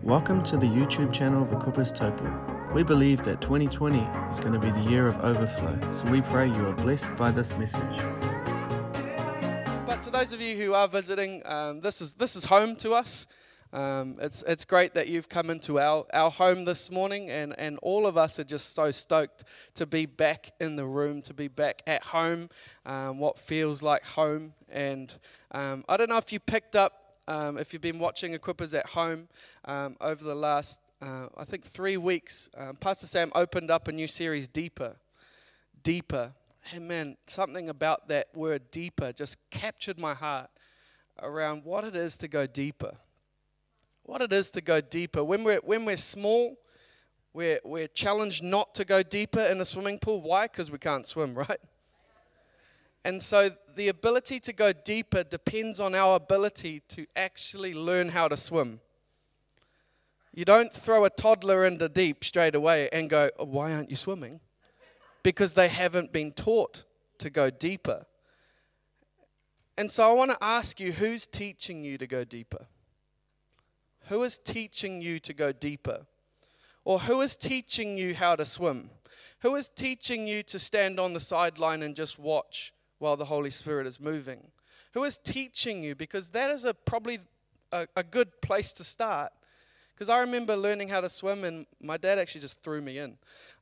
Welcome to the YouTube channel of Equippers Taupo. We believe that 2020 is going to be the year of overflow, so we pray you are blessed by this message. But to those of you who are visiting, this is home to us. It's great that you've come into our home this morning, and all of us are just so stoked to be back in the room, to be back at home, what feels like home. And I don't know if you picked up, if you've been watching Equippers at home over the last, I think 3 weeks, Pastor Sam opened up a new series, Deeper. And man, something about that word deeper just captured my heart around what it is to go deeper. What it is to go deeper. When we're small, we're challenged not to go deeper in a swimming pool. Why? Because we can't swim, right? And so the ability to go deeper depends on our ability to actually learn how to swim. You don't throw a toddler into deep straight away and go, oh, why aren't you swimming? Because they haven't been taught to go deeper. And so I want to ask you, who's teaching you to go deeper? Who is teaching you to go deeper? Or who is teaching you how to swim? Who is teaching you to stand on the sideline and just watch while the Holy Spirit is moving? Who is teaching you? Because that is probably a good place to start. Because I remember learning how to swim, and my dad actually just threw me in.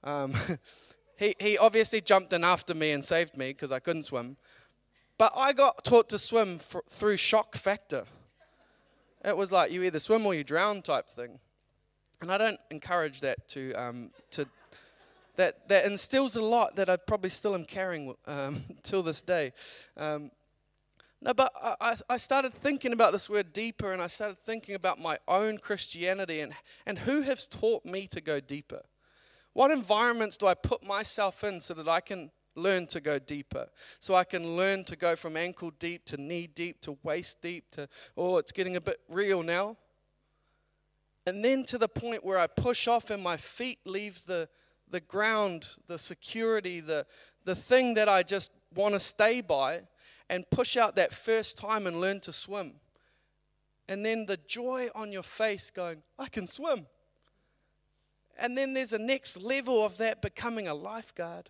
He obviously jumped in after me and saved me because I couldn't swim. But I got taught to swim through shock factor. It was like you either swim or you drown type thing. And I don't encourage that that instills a lot that I probably still am carrying till this day. But I started thinking about this word deeper, and I started thinking about my own Christianity and who has taught me to go deeper. What environments do I put myself in so that I can learn to go deeper? So I can learn to go from ankle deep to knee deep to waist deep to, oh, it's getting a bit real now. And then to the point where I push off and my feet leave the ground, the security, the thing that I just want to stay by, and push out that first time and learn to swim. And then the joy on your face going, I can swim. And then there's a next level of that, becoming a lifeguard.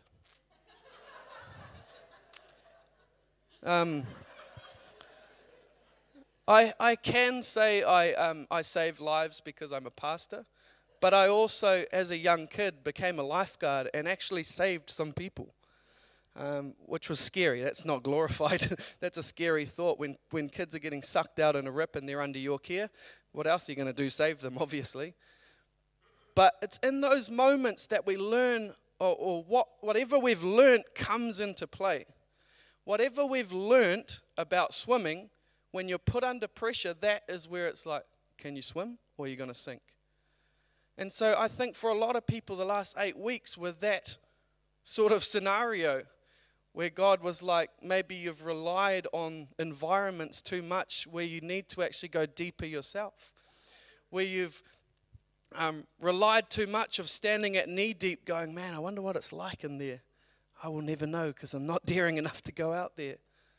I can say I saved lives because I'm a pastor, but I also, as a young kid, became a lifeguard and actually saved some people, which was scary. That's not glorified. That's a scary thought when kids are getting sucked out in a rip and they're under your care. What else are you going to do? Save them, obviously. But it's in those moments that we learn, or whatever we've learned comes into play. Whatever we've learnt about swimming, when you're put under pressure, that is where it's like, can you swim or are you going to sink? And so I think for a lot of people, the last 8 weeks were that sort of scenario where God was like, maybe you've relied on environments too much where you need to actually go deeper yourself. Where you've relied too much of standing at knee deep going, man, I wonder what it's like in there. I will never know because I'm not daring enough to go out there.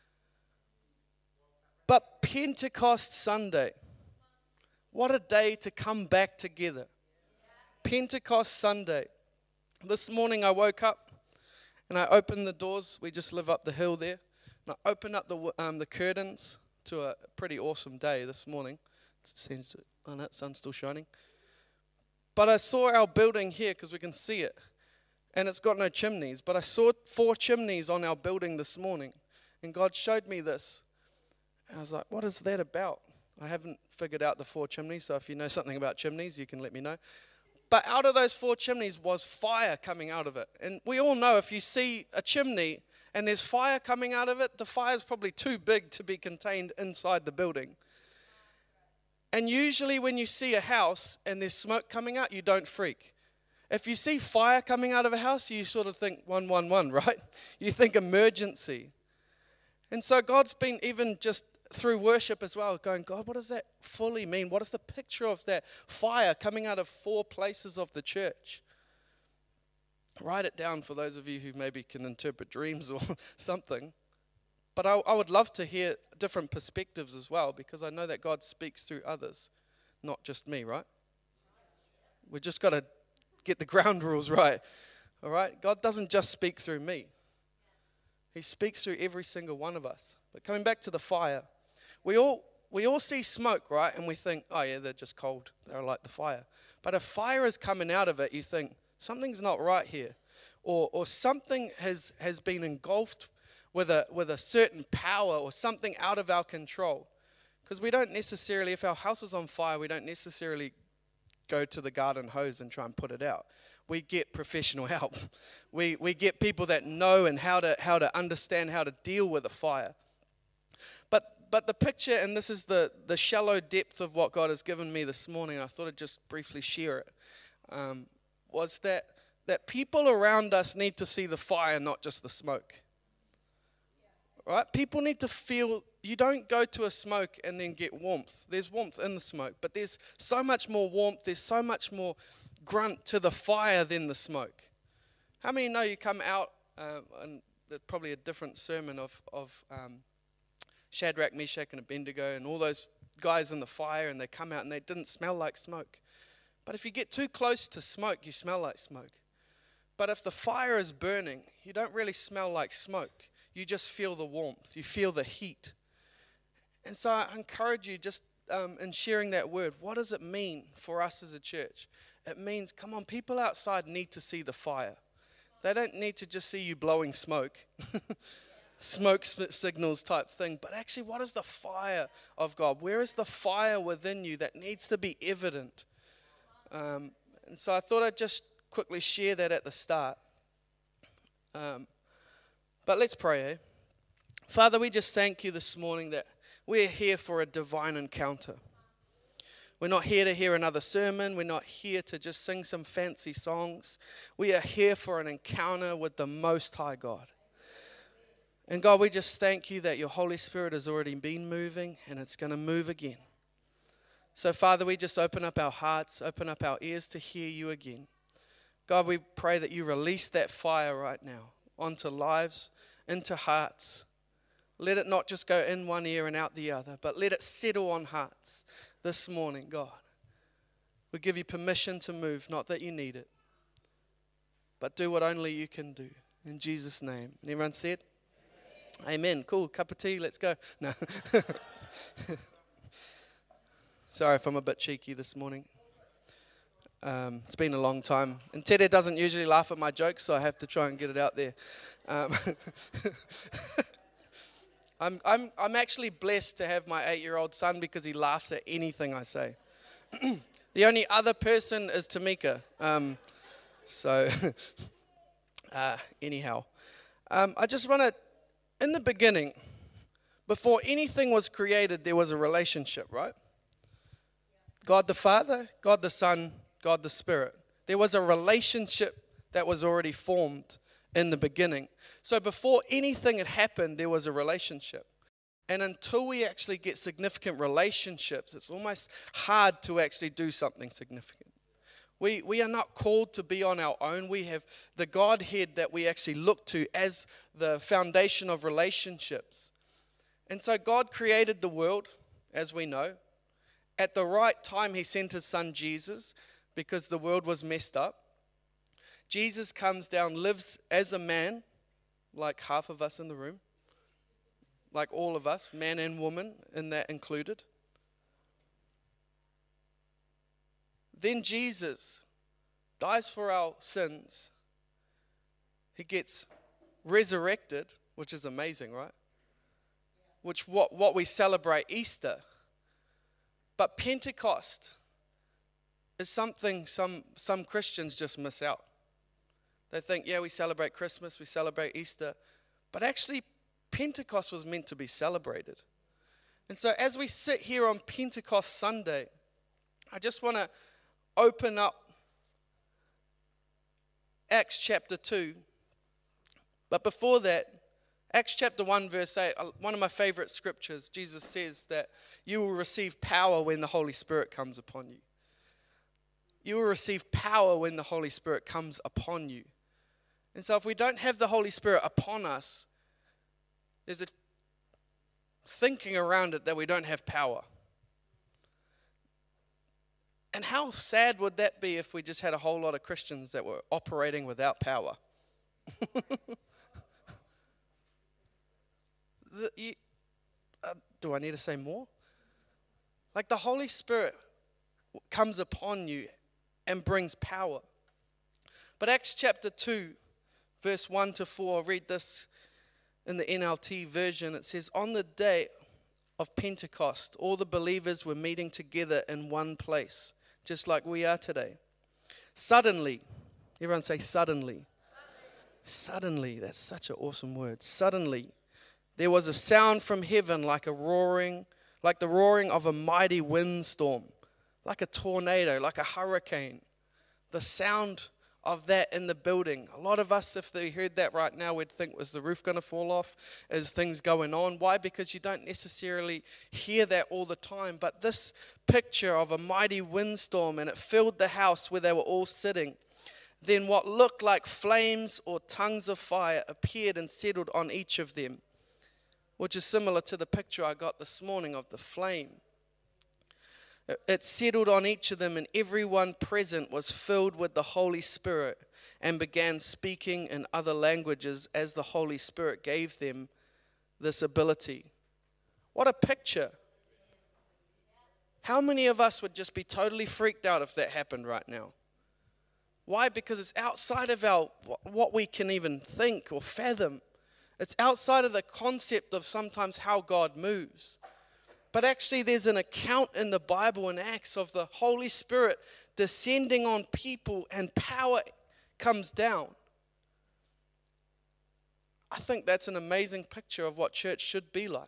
But Pentecost Sunday, what a day to come back together. Pentecost Sunday. This morning I woke up and I opened the doors. We just live up the hill there. And I opened up the curtains to a pretty awesome day this morning. Oh, that sun's still shining. But I saw our building here because we can see it. And it's got no chimneys. But I saw 4 chimneys on our building this morning. And God showed me this. And I was like, what is that about? I haven't figured out the 4 chimneys. So if you know something about chimneys, you can let me know. But out of those 4 chimneys was fire coming out of it. And we all know if you see a chimney and there's fire coming out of it, the fire's probably too big to be contained inside the building. And usually when you see a house and there's smoke coming out, you don't freak. If you see fire coming out of a house, you sort of think 111, right? You think emergency. And so God's been even just through worship as well, going, God, what does that fully mean? What is the picture of that fire coming out of 4 places of the church? Write it down for those of you who maybe can interpret dreams or something. But I would love to hear different perspectives as well, because I know that God speaks through others, not just me, right? We just got to get the ground rules right. All right? God doesn't just speak through me. He speaks through every single one of us. But coming back to the fire, we all see smoke, right? And we think, oh yeah, they're just cold. They're like the fire. But if fire is coming out of it, you think, something's not right here. Or something has been engulfed with a certain power or something out of our control. Because we don't necessarily, if our house is on fire, we don't necessarily go to the garden hose and try and put it out. We get professional help. We get people that know and how to understand how to deal with a fire. But the picture, and this is the shallow depth of what God has given me this morning, I thought I'd just briefly share it, was that people around us need to see the fire, not just the smoke. Right? People need to feel, you don't go to a smoke and then get warmth. There's warmth in the smoke, but there's so much more warmth, there's so much more grunt to the fire than the smoke. How many know you come out, and there's probably a different sermon of Shadrach, Meshach, and Abednego, and all those guys in the fire, and they come out and they didn't smell like smoke. But if you get too close to smoke, you smell like smoke. But if the fire is burning, you don't really smell like smoke. You just feel the warmth. You feel the heat. And so I encourage you just in sharing that word, what does it mean for us as a church? It means, come on, people outside need to see the fire. They don't need to just see you blowing smoke. Smoke signals type thing. But actually, what is the fire of God? Where is the fire within you that needs to be evident? And so I thought I'd just quickly share that at the start. But let's pray, eh? Father, we just thank you this morning that we're here for a divine encounter. We're not here to hear another sermon. We're not here to just sing some fancy songs. We are here for an encounter with the Most High God. And God, we just thank you that your Holy Spirit has already been moving and it's going to move again. So Father, we just open up our hearts, open up our ears to hear you again. God, we pray that you release that fire right now onto lives, into hearts. Let it not just go in one ear and out the other, but let it settle on hearts this morning, God. We give you permission to move, not that you need it, but do what only you can do. In Jesus' name. And everyone said? Amen. Cool. Cup of tea. Let's go. No. Sorry if I'm a bit cheeky this morning. It's been a long time. And Tere doesn't usually laugh at my jokes, so I have to try and get it out there. I'm actually blessed to have my 8-year-old son because he laughs at anything I say. The only other person is Tamika. Anyhow. I just want to, in the beginning, before anything was created, there was a relationship, right? God the Father, God the Son, God the Spirit. There was a relationship that was already formed in the beginning. So before anything had happened, there was a relationship. And until we actually get significant relationships, it's almost hard to actually do something significant. We are not called to be on our own. We have the Godhead that we actually look to as the foundation of relationships. And so God created the world, as we know. At the right time, he sent his son Jesus because the world was messed up. Jesus comes down, lives as a man, like half of us in the room, like all of us, man and woman, in that included. Then Jesus dies for our sins. He gets resurrected, which is amazing, right? Which what we celebrate Easter. But Pentecost is something some Christians just miss out. They think, yeah, we celebrate Christmas, we celebrate Easter. But actually, Pentecost was meant to be celebrated. And so as we sit here on Pentecost Sunday, I just want to open up Acts chapter 2. But before that, Acts chapter 1 verse 8, one of my favorite scriptures, Jesus says that you will receive power when the Holy Spirit comes upon you. You will receive power when the Holy Spirit comes upon you. And so if we don't have the Holy Spirit upon us, there's a thinking around it that we don't have power. And how sad would that be if we just had a whole lot of Christians that were operating without power? Do I need to say more? Like the Holy Spirit comes upon you and brings power. But Acts chapter 2, verse 1 to 4, I'll read this in the NLT version. It says, on the day of Pentecost, all the believers were meeting together in one place, just like we are today. Suddenly, everyone say suddenly. Suddenly, that's such an awesome word. Suddenly, there was a sound from heaven like the roaring of a mighty windstorm, like a tornado, like a hurricane. The sound of that in the building. A lot of us, if they heard that right now, we'd think, was the roof going to fall off? Is things going on? Why? Because you don't necessarily hear that all the time. But this picture of a mighty windstorm, and it filled the house where they were all sitting. Then what looked like flames or tongues of fire appeared and settled on each of them, which is similar to the picture I got this morning of the flame. It settled on each of them, and everyone present was filled with the Holy Spirit and began speaking in other languages as the Holy Spirit gave them this ability. What a picture. How many of us would just be totally freaked out if that happened right now? Why? Because it's outside of what we can even think or fathom. It's outside of the concept of sometimes how God moves. But actually there's an account in the Bible in Acts of the Holy Spirit descending on people and power comes down. I think that's an amazing picture of what church should be like.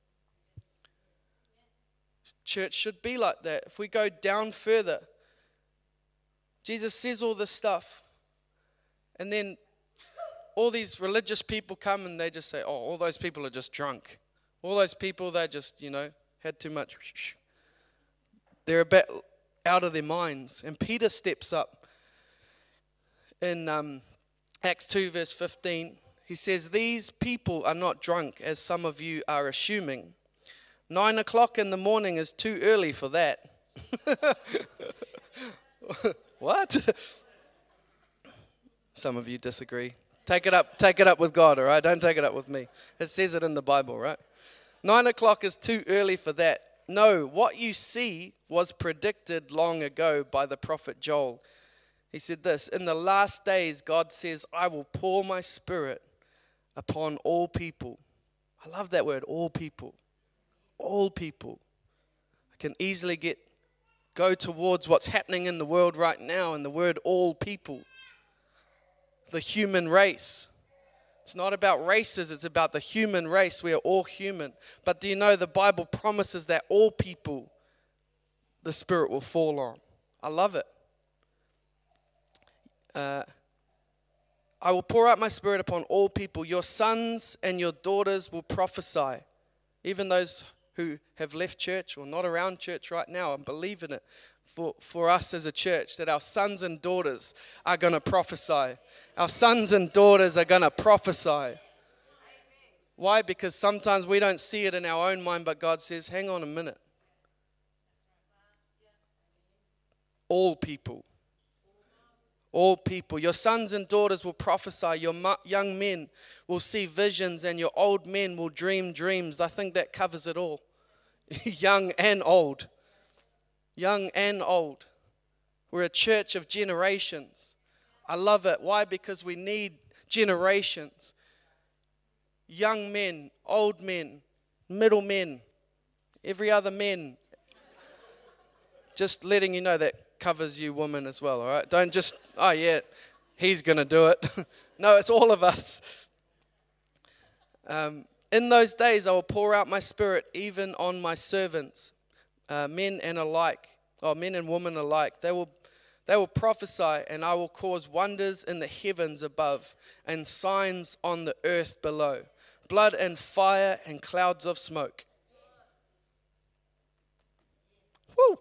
Church should be like that. If we go down further, Jesus says all this stuff, and then all these religious people come and they just say, oh, all those people are just drunk. All those people, they just, had too much. They're a bit out of their minds. And Peter steps up in Acts 2 verse 15. He says, these people are not drunk as some of you are assuming. 9 o'clock in the morning is too early for that. What? Some of you disagree. Take it up with God, all right? Don't take it up with me. It says it in the Bible, right? 9 o'clock is too early for that. No, what you see was predicted long ago by the prophet Joel. He said this, in the last days, God says, I will pour my spirit upon all people. I love that word, all people. All people. I can easily go towards what's happening in the world right now, and the word all people. The human race. It's not about races, it's about the human race. We are all human. But do you know the Bible promises that all people, the Spirit will fall on. I love it. I will pour out my Spirit upon all people. Your sons and your daughters will prophesy. Even those who have left church or not around church right now, I'm believing it for us as a church, that our sons and daughters are going to prophesy. Our sons and daughters are going to prophesy. Why? Because sometimes we don't see it in our own mind, but God says, hang on a minute. All people. All people. Your sons and daughters will prophesy. Your young men will see visions, and your old men will dream dreams. I think that covers it all. Young and old. Young and old. We're a church of generations. I love it. Why? Because we need generations. Young men, old men, middle men, every other men. Just letting you know that covers you women as well, all right? Don't just, oh yeah, he's going to do it. No, it's all of us. In those days I will pour out my Spirit even on my servants, men and women alike. They will prophesy, and I will cause wonders in the heavens above and signs on the earth below, blood and fire and clouds of smoke. Woo!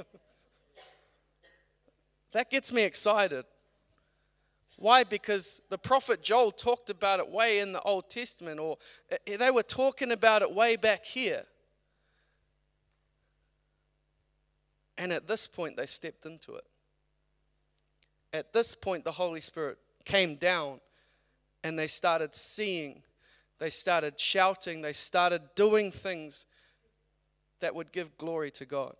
That gets me excited. Why? Because the prophet Joel talked about it way in the Old Testament, or they were talking about it way back here. And at this point, they stepped into it. At this point, the Holy Spirit came down and they started seeing, they started shouting, they started doing things that would give glory to God.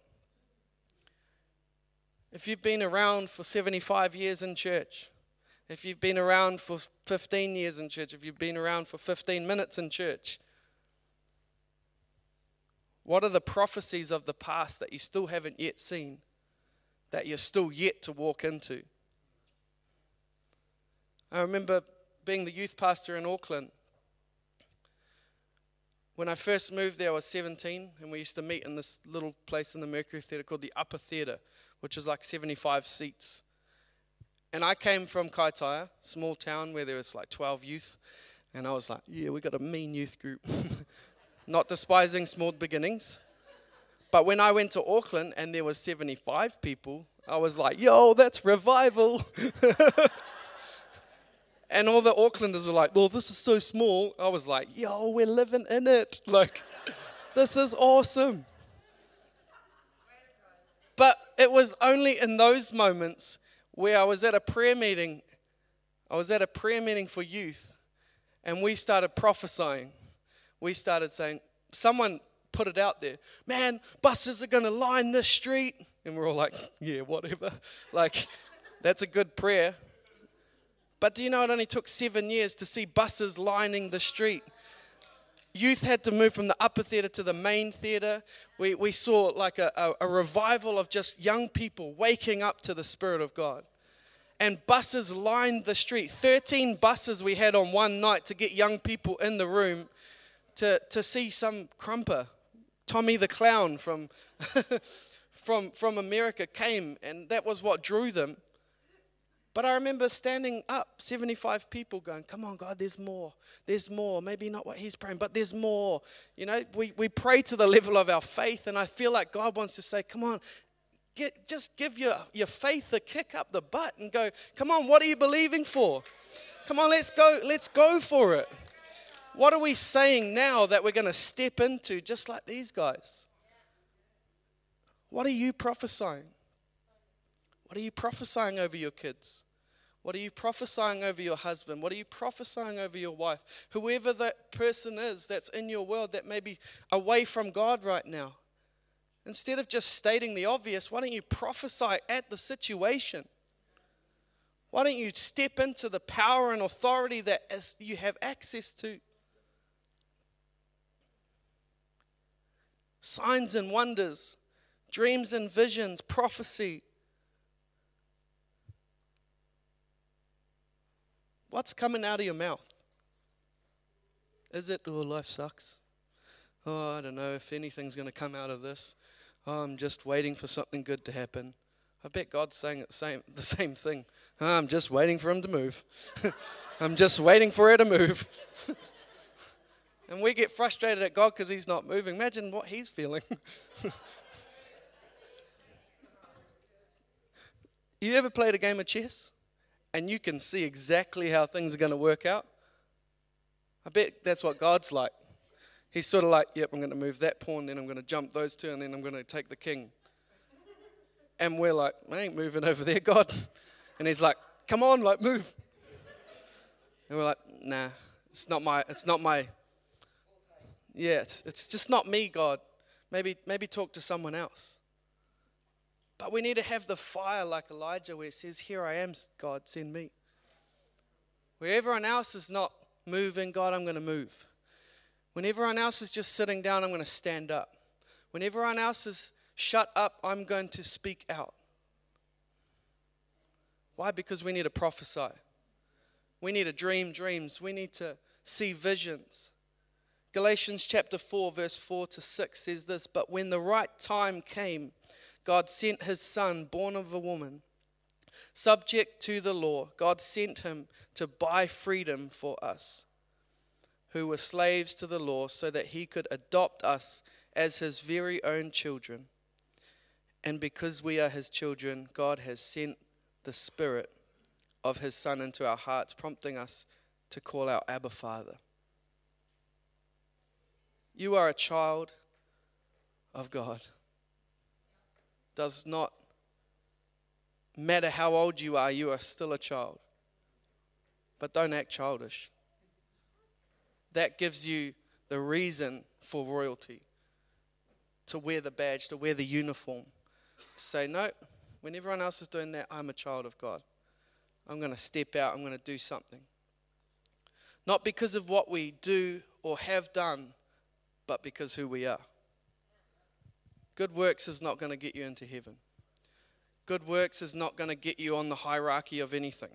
If you've been around for 75 years in church, if you've been around for 15 years in church, if you've been around for 15 minutes in church, what are the prophecies of the past that you still haven't yet seen, that you're still yet to walk into? I remember being the youth pastor in Auckland. When I first moved there, I was 17, and we used to meet in this little place in the Mercury Theatre called the Upper Theatre, which is like 75 seats. And I came from Kaitaia, small town where there was like 12 youth, and I was like, yeah, we got a mean youth group. Not despising small beginnings. But when I went to Auckland and there was 75 people, I was like, yo, that's revival. And all the Aucklanders were like, oh, this is so small. I was like, yo, we're living in it. Like, this is awesome. But it was only in those moments where I was at a prayer meeting. I was at a prayer meeting for youth, and we started prophesying. We started saying, someone put it out there, man, buses are going to line this street. And we're all like, yeah, whatever. Like, that's a good prayer. But do you know it only took 7 years to see buses lining the street? Youth had to move from the upper theatre to the main theatre. We saw like a revival of just young people waking up to the Spirit of God. And buses lined the street. 13 buses we had on one night to get young people in the room to see some crumper. Tommy the Clown from America came, and that was what drew them. But I remember standing up, 75 people going, come on, God, there's more. There's more. Maybe not what he's praying, but there's more. You know, we pray to the level of our faith, and I feel like God wants to say, come on, just give your faith a kick up the butt and go, come on, what are you believing for? Come on, let's go for it. What are we saying now that we're going to step into just like these guys? What are you prophesying? What are you prophesying over your kids? What are you prophesying over your husband? What are you prophesying over your wife? Whoever that person is that's in your world that may be away from God right now. Instead of just stating the obvious, why don't you prophesy at the situation? Why don't you step into the power and authority that you have access to? Signs and wonders, dreams and visions, prophecy. What's coming out of your mouth? Is it, oh, life sucks? Oh, I don't know if anything's going to come out of this. Oh, I'm just waiting for something good to happen. I bet God's saying the same thing. Oh, I'm just waiting for him to move. I'm just waiting for her to move. And we get frustrated at God because he's not moving. Imagine what he's feeling. You ever played a game of chess? And you can see exactly how things are going to work out? I bet that's what God's like. He's sort of like, yep, I'm going to move that pawn, then I'm going to jump those two, and then I'm going to take the king. And we're like, I ain't moving over there, God. And he's like, come on, like, move. And we're like, nah, it's not my, yeah, it's just not me, God. Maybe talk to someone else. But we need to have the fire like Elijah where it says, here I am, God, send me. Where everyone else is not moving, God, I'm going to move. When everyone else is just sitting down, I'm going to stand up. When everyone else is shut up, I'm going to speak out. Why? Because we need to prophesy. We need to dream dreams. We need to see visions. Galatians chapter 4, verse 4 to 6 says this, but when the right time came, God sent his son, born of a woman, subject to the law. God sent him to buy freedom for us, who were slaves to the law, so that he could adopt us as his very own children. And because we are his children, God has sent the Spirit of his Son into our hearts, prompting us to call out Abba, Father. You are a child of God. does not matter how old you are still a child. But don't act childish. That gives you the reason for royalty. To wear the badge, to wear the uniform. To say, no, when everyone else is doing that, I'm a child of God. I'm going to step out, I'm going to do something. Not because of what we do or have done, but because who we are. Good works is not going to get you into heaven. Good works is not going to get you on the hierarchy of anything.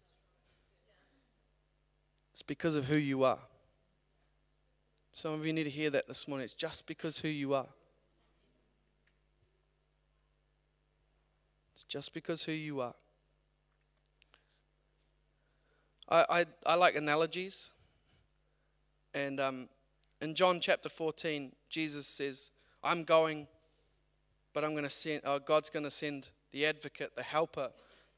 It's because of who you are. Some of you need to hear that this morning. It's just because who you are. It's just because who you are. I like analogies. And in John chapter 14, Jesus says, I'm going, but I'm going to send, God's going to send the advocate, the helper,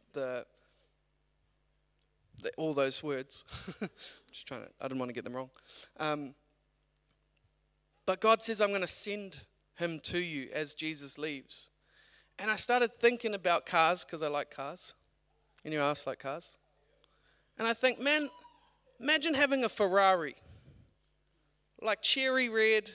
all those words. I didn't want to get them wrong. But God says, I'm going to send him to you as Jesus leaves. And I started thinking about cars, because I like cars. Anyone else like cars? And I think, man, imagine having a Ferrari. Like cherry red.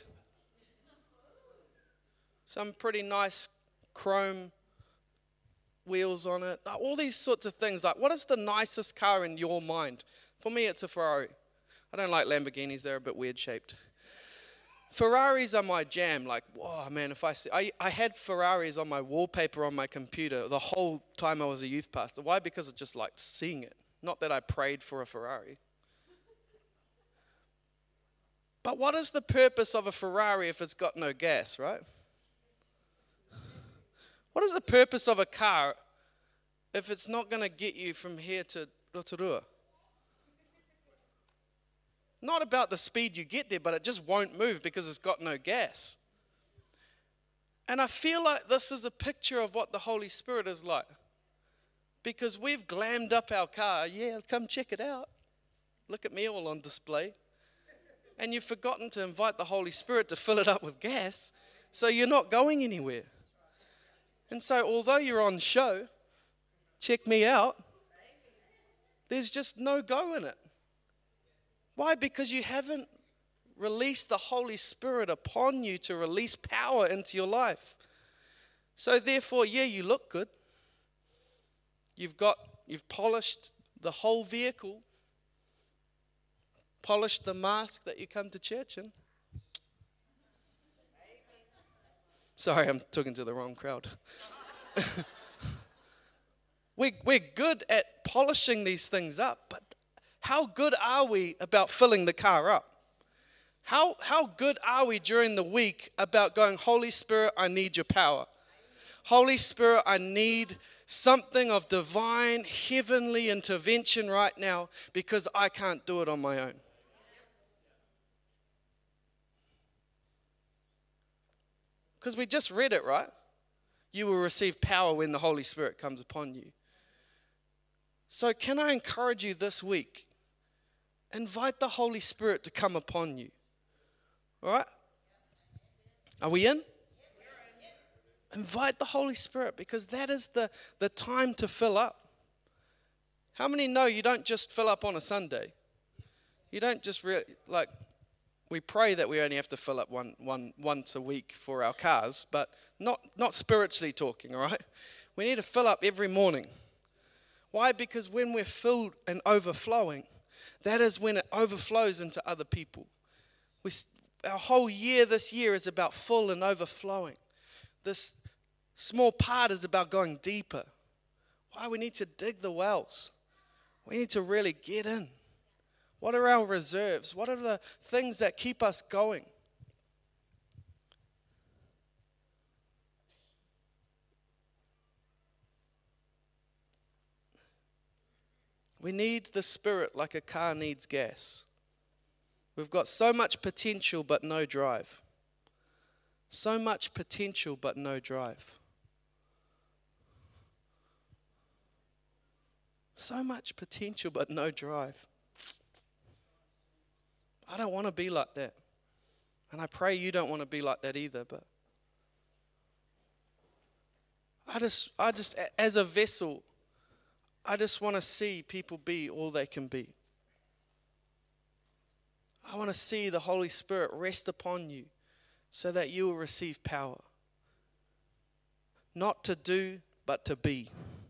Some pretty nice chrome wheels on it. All these sorts of things. Like, what is the nicest car in your mind? For me, it's a Ferrari. I don't like Lamborghinis. They're a bit weird shaped. Ferraris are my jam. Like, whoa, man, if I had Ferraris on my wallpaper on my computer the whole time I was a youth pastor. Why? Because I just liked seeing it. Not that I prayed for a Ferrari. But what is the purpose of a Ferrari if it's got no gas, right? What is the purpose of a car if it's not going to get you from here to Rotorua? Not about the speed you get there, but it just won't move because it's got no gas. And I feel like this is a picture of what the Holy Spirit is like. Because we've glammed up our car. Yeah, come check it out. Look at me all on display. And you've forgotten to invite the Holy Spirit to fill it up with gas, so you're not going anywhere. And so although you're on show, check me out, there's just no go in it. Why? Because you haven't released the Holy Spirit upon you to release power into your life. So therefore, yeah, you look good. You've polished the whole vehicle, polished the mask that you come to church in. Sorry, I'm talking to the wrong crowd. We're good at polishing these things up, but how good are we about filling the car up? How good are we during the week about going, Holy Spirit, I need your power. Holy Spirit, I need something of divine, heavenly intervention right now because I can't do it on my own. Because we just read it, right? You will receive power when the Holy Spirit comes upon you. So can I encourage you this week? Invite the Holy Spirit to come upon you. All right? Are we in? Invite the Holy Spirit because that is the time to fill up. How many know you don't just fill up on a Sunday? You don't just, we pray that we only have to fill up once a week for our cars, but not spiritually talking, all right? We need to fill up every morning. Why? Because when we're filled and overflowing, that is when it overflows into other people. Our whole year this year is about full and overflowing. This small part is about going deeper. Why? We need to dig the wells. We need to really get in. What are our reserves? What are the things that keep us going? We need the Spirit like a car needs gas. We've got so much potential but no drive. So much potential but no drive. So much potential but no drive. I don't want to be like that. And I pray you don't want to be like that either. But as a vessel, I just want to see people be all they can be. I want to see the Holy Spirit rest upon you so that you will receive power. Not to do, but to be.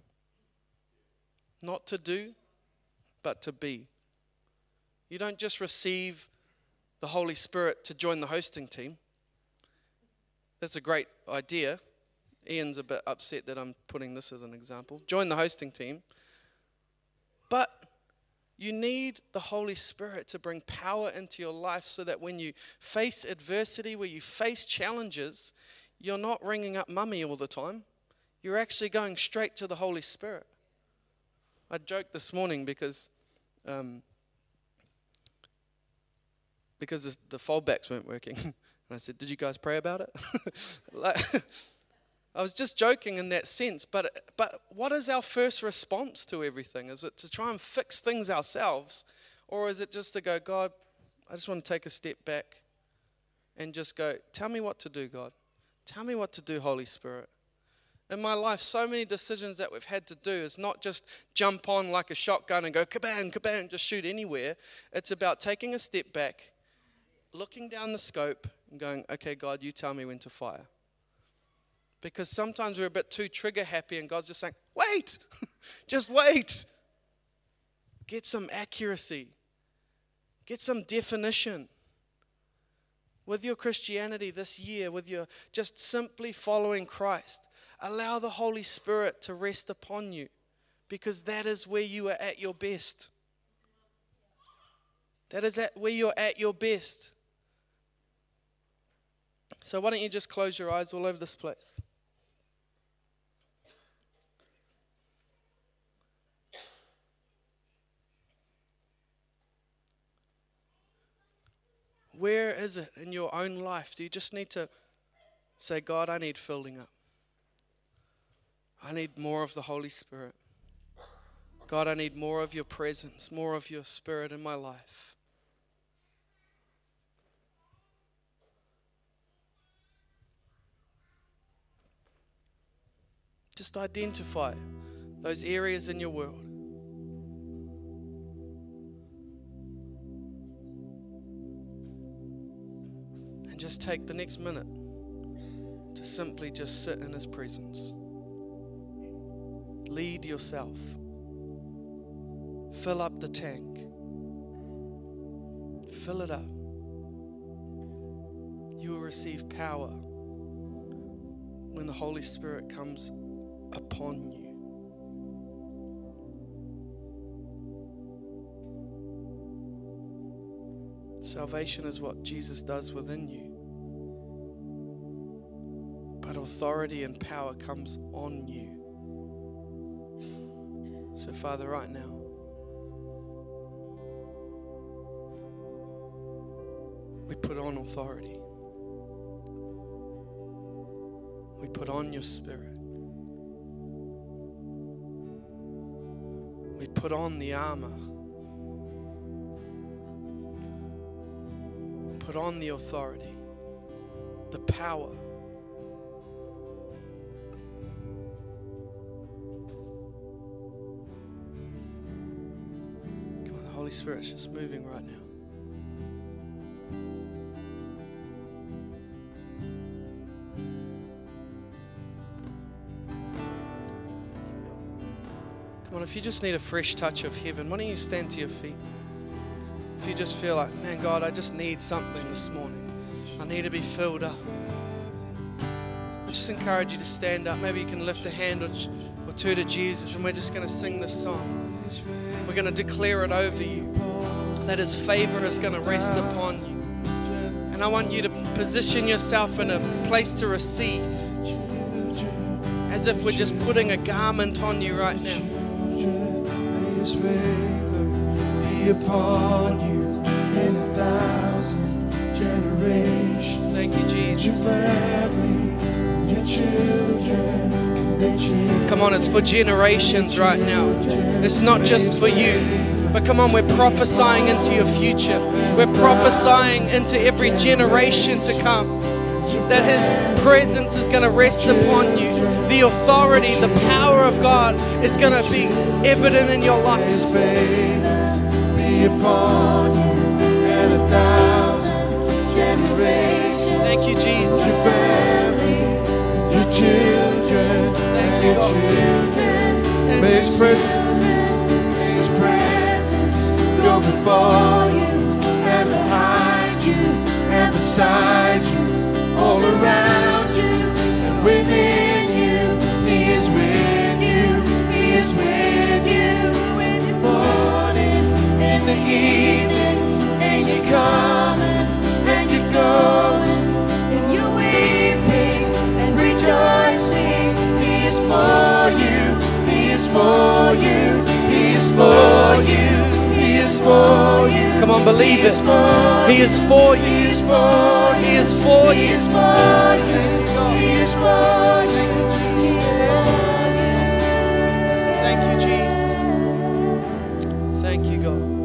Not to do, but to be. You don't just receive the Holy Spirit to join the hosting team. That's a great idea. Ian's a bit upset that I'm putting this as an example. Join the hosting team. But you need the Holy Spirit to bring power into your life so that when you face adversity, when you face challenges, you're not ringing up mummy all the time. You're actually going straight to the Holy Spirit. I joked this morning because the foldbacks weren't working. And I said, did you guys pray about it? I was just joking in that sense. But what is our first response to everything? Is it to try and fix things ourselves? Or is it just to go, God, I just want to take a step back and just go, tell me what to do, God. Tell me what to do, Holy Spirit. In my life, so many decisions that we've had to do is not just jump on like a shotgun and go kabam, kabam, just shoot anywhere. It's about taking a step back, looking down the scope and going, okay, God, you tell me when to fire. Because sometimes we're a bit too trigger happy and God's just saying, wait, just wait. Get some accuracy. Get some definition. With your Christianity this year, with your just simply following Christ, allow the Holy Spirit to rest upon you, because that is where you are at your best. That is where you're at your best. So why don't you just close your eyes all over this place? Where is it in your own life? Do you just need to say, God, I need filling up. I need more of the Holy Spirit. God, I need more of your presence, more of your Spirit in my life. Just identify those areas in your world. And just take the next minute to simply just sit in His presence. Lead yourself. Fill up the tank. Fill it up. You will receive power when the Holy Spirit comes upon you. Salvation is what Jesus does within you. But authority and power comes on you. So, Father, right now, we put on authority. We put on your Spirit. We put on the armor. Put on the authority, the power. Come on, the Holy Spirit's just moving right now. Come on, if you just need a fresh touch of heaven, why don't you stand to your feet? If you just feel like, man, God, I just need something this morning. I need to be filled up. I just encourage you to stand up. Maybe you can lift a hand or two to Jesus, and we're just going to sing this song. We're going to declare it over you, that His favor is going to rest upon you. And I want you to position yourself in a place to receive, as if we're just putting a garment on you right now. His favor be upon you in 1,000 generations. Thank you, Jesus. Your family, your children, their children. Come on, it's for generations right now. It's not just for you. But come on, we're prophesying into your future. We're prophesying into every generation to come, that His presence is going to rest upon you. The the authority, the power of God is going to be evident in your life. His favor be upon you and 1,000 generations. Thank you, Jesus. Your family, your children, and your children. May His presence go before you and behind you and beside you, all around you and within you. He is with you. He is with you in the morning, in the evening, and you're coming and you're going, and you're weeping and rejoicing. He is for you. He is for you. He is for you. He is for you. Come on, believe it. He is for you. He is for you. He is for you. He is for you. He is for you. Thank you, Jesus. Thank you, God.